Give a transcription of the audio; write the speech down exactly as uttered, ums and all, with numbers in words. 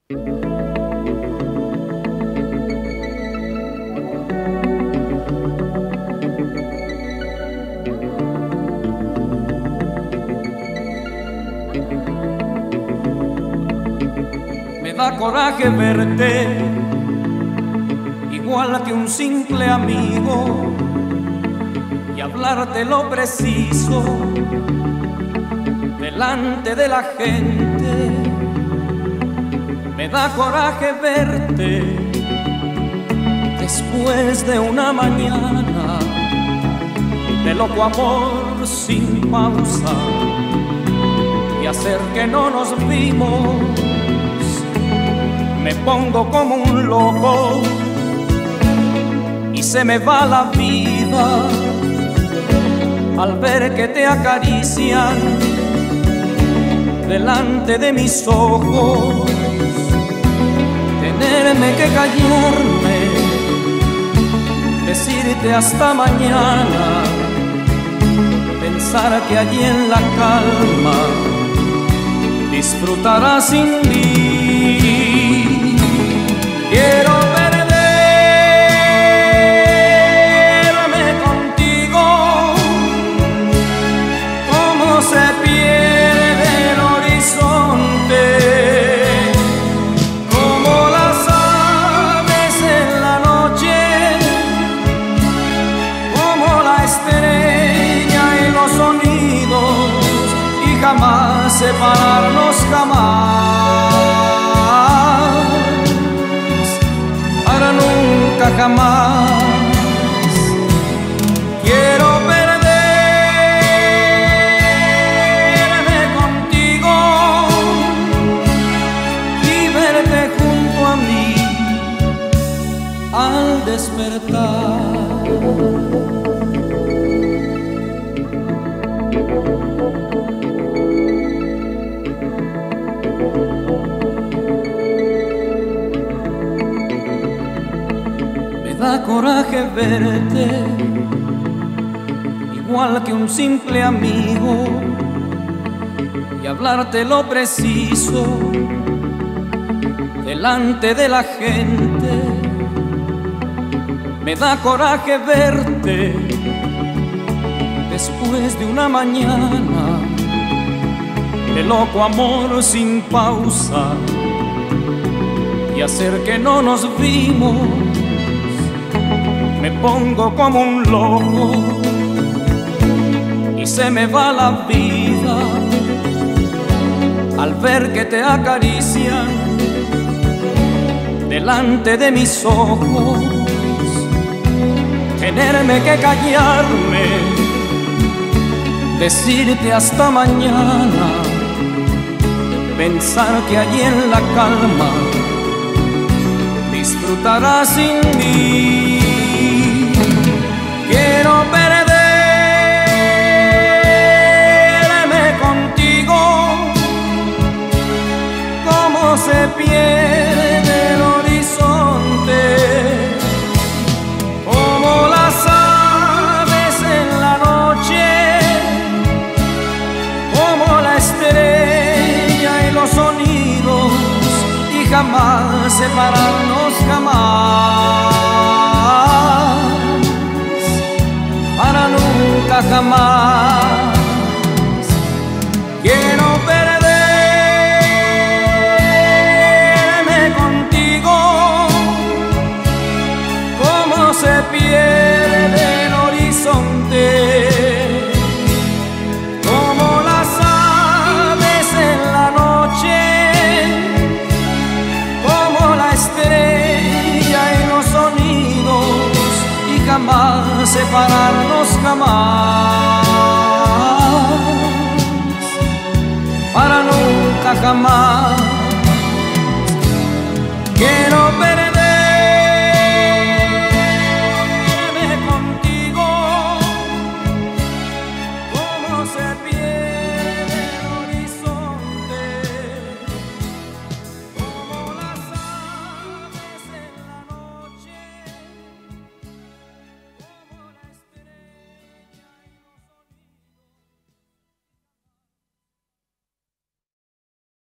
Me da coraje verte igual que un simple amigo y hablarte lo preciso delante de la gente. Me da coraje verte después de una mañana de loco amor sin pausa y hacer que no nos vimos. Me pongo como un loco y se me va la vida al ver que te acarician delante de mis ojos. Tenerme que callarme, decirte hasta mañana, pensar que allí en la calma disfrutarás sin mí. Quiero perderme contigo, como se pierde el horizonte, como las aves en la noche, como la estrella y los sonidos, y jamás separarnos, jamás, para nunca jamás. Quiero perderme contigo y verte junto a mí al despertar. Me da coraje verte igual que un simple amigo y hablarte lo preciso delante de la gente. Me da coraje verte después de una mañana de loco amor sin pausa y hacer que no nos vimos. Me pongo como un loco y se me va la vida al ver que te acarician delante de mis ojos. Tenerme que callarme, decirte hasta mañana, pensar que allí en la calma disfrutarás sin mí. Quiero perderme contigo, como se pierde el horizonte, como las aves en la noche, como la estrella y los sonidos, y jamás separarnos, jamás, para nunca jamás. Quiero perderme contigo, como se pierde el horizonte, como las aves en la noche, como la estrella y los sonidos, y jamás separarnos, jamás, para nunca jamás.